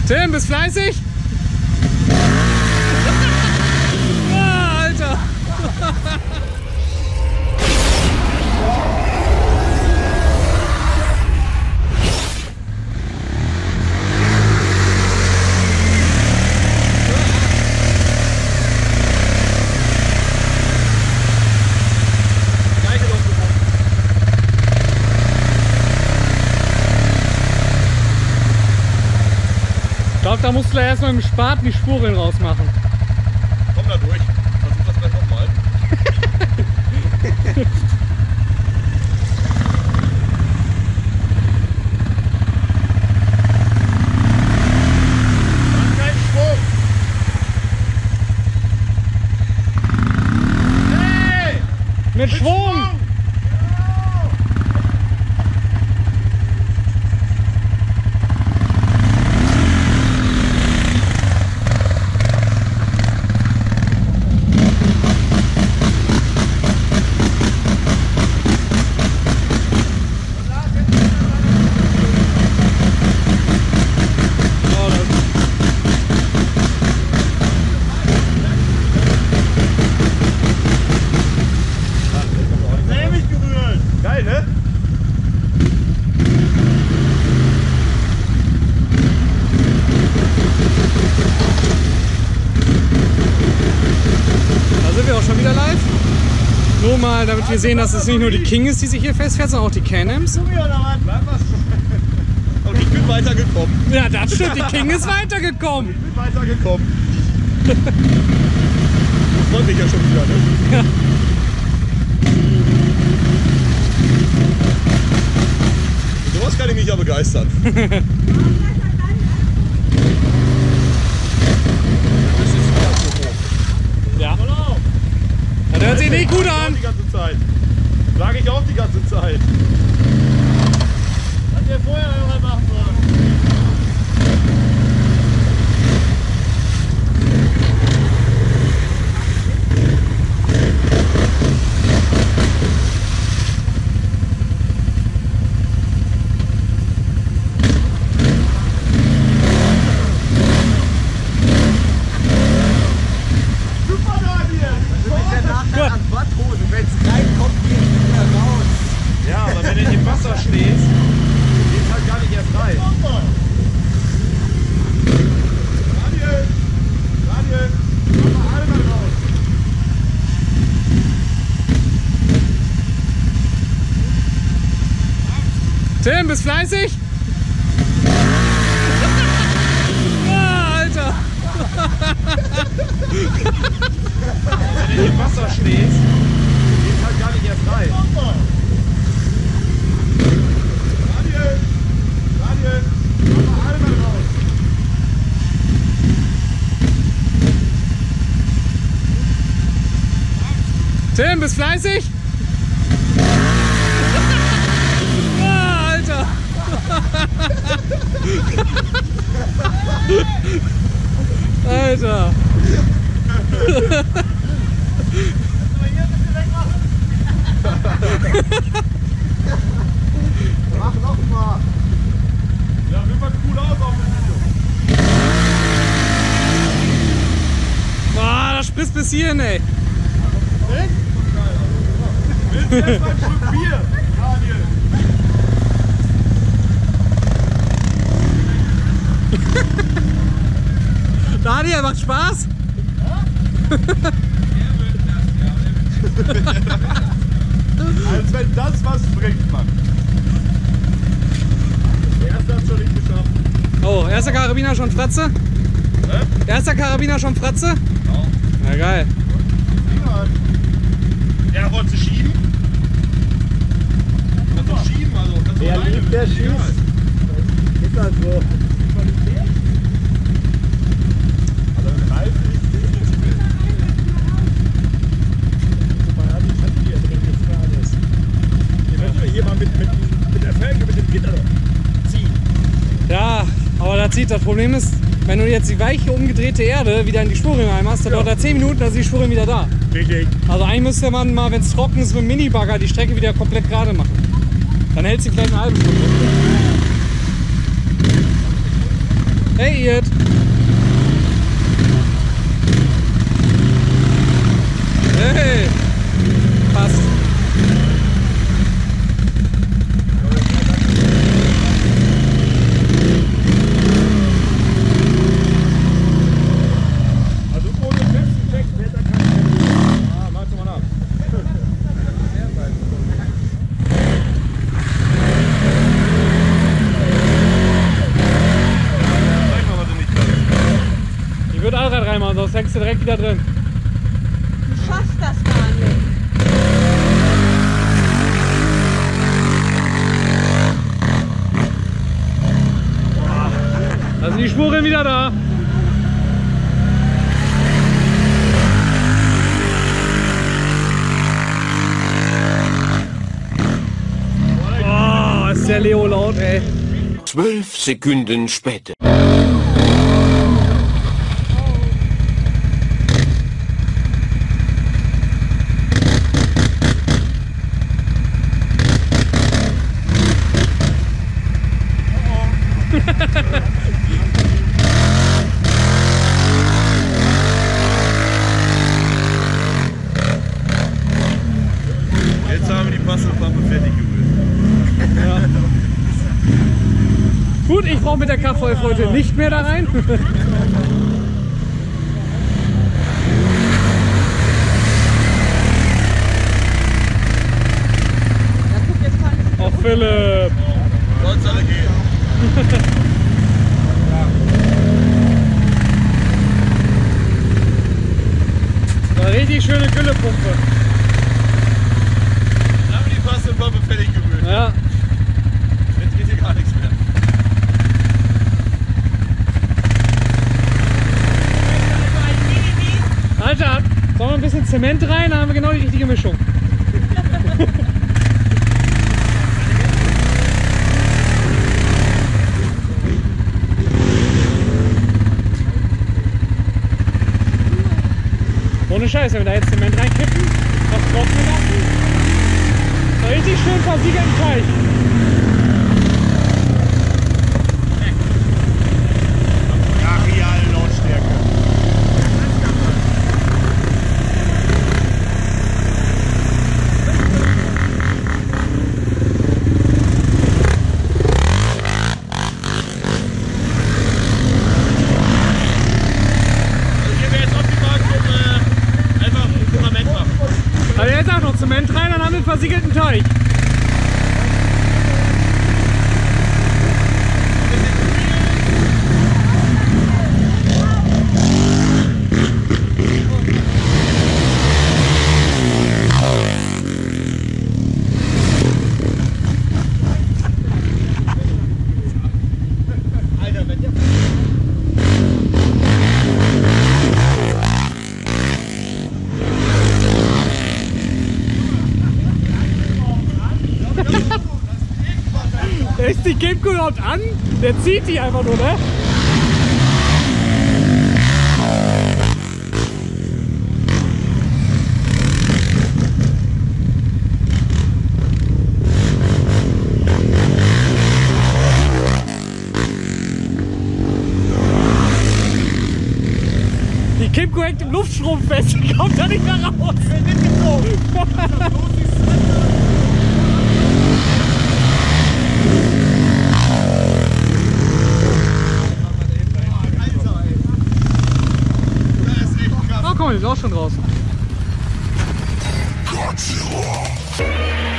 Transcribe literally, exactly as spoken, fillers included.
Tim, bist fleißig? Ah, Alter! Ich glaube, da musst du erstmal mit dem Spaten die Spuren rausmachen. Komm da durch. Versuch das gleich nochmal. Mach keinen Sprung. Hey! Mit, mit Schwung! Schwung. Nur mal, damit wir sehen, dass es nicht nur die King ist, die sich hier festfährt, sondern auch die Can-Ams. Und ich bin weitergekommen. Ja, das stimmt, die King ist weitergekommen. Ich bin weitergekommen. Das freut mich ja schon wieder, ne? Ja. Sowas kann ich mich ja begeistern. Ja. Das hört sich nicht gut an. Die ganze Zeit. Sag ich auch die ganze Zeit. Was wir vorher mal machen sollen. Ja, aber wenn du im Wasser stehst, geht halt gar nicht erst rein. Daniel! Daniel! Mach mal alle mal raus! Tim, bist fleißig? Ah, Alter! Wenn du im Wasser stehst, geht halt gar nicht erst rein. Daniel! Daniel! Mach mal alle mal raus! Tim, bist fleißig? Ah, Alter! Alter! Mach noch mal! Ja, sieht mal cool aus auf dem Video. Boah, das spritzt bis hierhin, ey! Willst du jetzt mal ein Stück Bier, Daniel? Daniel, macht Spaß? Als wenn das was bringt, Mann. Der erste hat schon nicht geschafft. Oh, erster Karabiner schon Fratze? Hä? Erster Karabiner schon Fratze? Ja. Na geil. Ja, wolltest du schieben? Kannst du schieben, also kannst du Wer alleine liebt, der mit, egal. schießt. Ist halt so. Also mit Reifen ist hier mal mit, mit, mit der Felge, mit dem Gitter ziehen. Ja, aber das sieht, das Problem ist, wenn du jetzt die weiche umgedrehte Erde wieder in die Spurring reinmachst, dann Ja. dauert da zehn Minuten, dann ist die Spurring wieder da. Richtig. Also eigentlich müsste man mal, wenn es trocken ist, mit dem Minibagger die Strecke wieder komplett gerade machen. Dann hält sie vielleicht eine halbe Stunde. Hey, Irt. Hey. Passt. Also ohne Text fährt da kein Ende. Ah, warte mal nach. Zeig mal, was du nicht kannst. Ich würde Allrad reinmachen, sonst hängst du direkt wieder drin. Du schaffst das gar nicht. Da sind die Spuren wieder da. Oh, ist der Leo laut, ey. Zwölf Sekunden später. Jetzt haben wir die Bastelpampe fertig gerührt. Ja. Gut, ich brauche mit der K V F heute nicht mehr da rein. Ja, guck, jetzt kann ich. Oh, Philipp. Soll's alle gehen. Eine richtig schöne Güllepumpe. Dann haben wir die Bastelpampe fertig gerührt. Ja. Jetzt geht hier gar nichts mehr. Alter, sollen wir ein bisschen Zement rein? Dann haben wir genau die richtige Mischung. Ohne Scheiß, wenn wir da jetzt Zement reinkippen, was trocknen lassen, so richtig schön versiegelten Teich. Brachial Lautstärke. Also hier wäre jetzt optimal zum äh, einfach ein Fundament machen. Also jetzt auch noch Zement rein, dann haben wir einen versiegelten Teich. Alter, wenn der Ist die Kipco überhaupt an? Der zieht die einfach nur, ne? Die Kipco hängt im Luftstrom fest, die kommt da nicht mehr raus. Oh, komm mal, die ist auch schon draußen. Godzilla.